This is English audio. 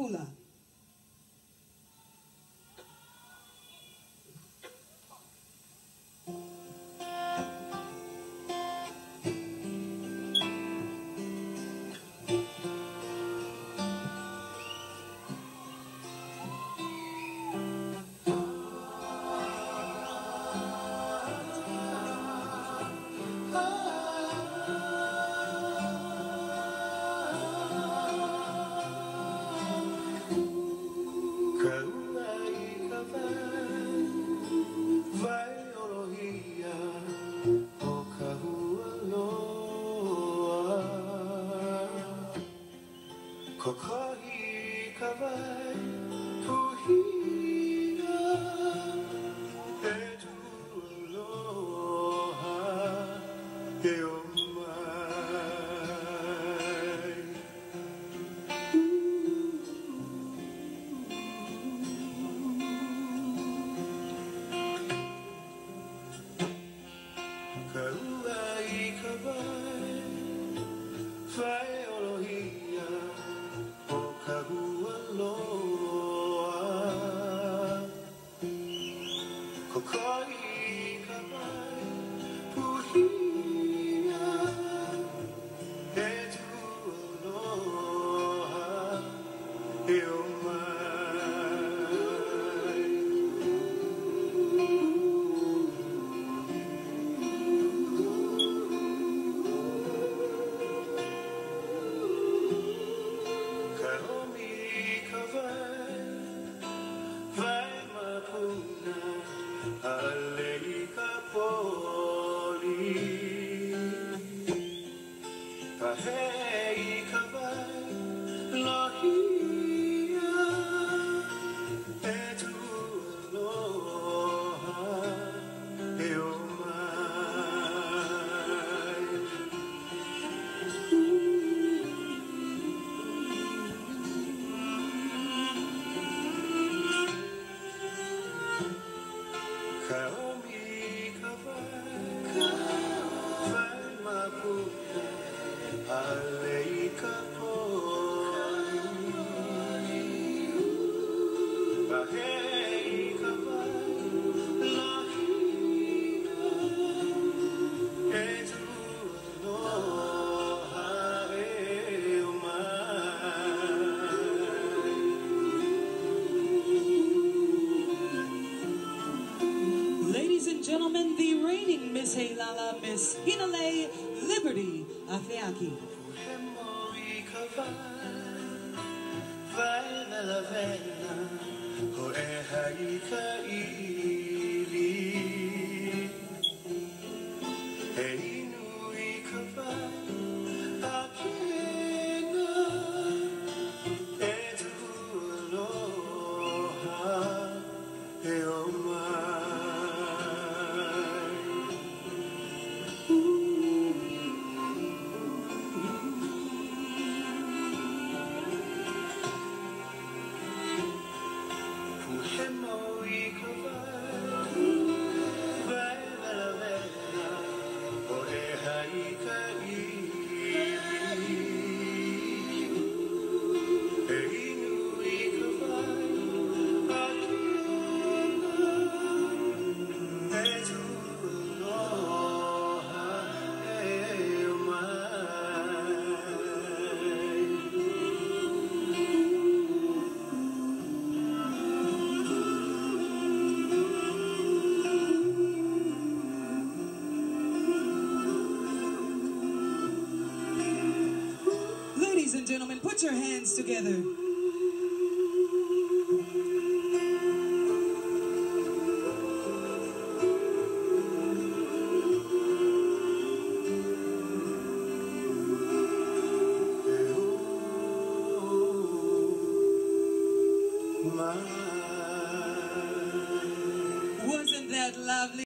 Pula. Kokohi kawai puhia etu aloha e o mai Kauai kawai whai olohia Kokohi kawai puhia e tu aloha e o mai Kaomi kawai vai mapuna Alei kapoli Pahei kawai lohia E tu aloha e o mai Kaomi vai mapuna alei kapoli Pahei kawai lohia e tu aloha e o mai Ladies and gentlemen, the reigning Miss Heilala, Miss Hinalei Liberty Afeaki. Hemoi kawai vai vela vela ho e hai ka ili e inui kawai a kena e tu aloha e o mai Hemoi kawai vai vela vela o e hai ka ili e inui kawai a kena e tu aloha e o mai Ladies and gentlemen, put your hands together. Wasn't that lovely?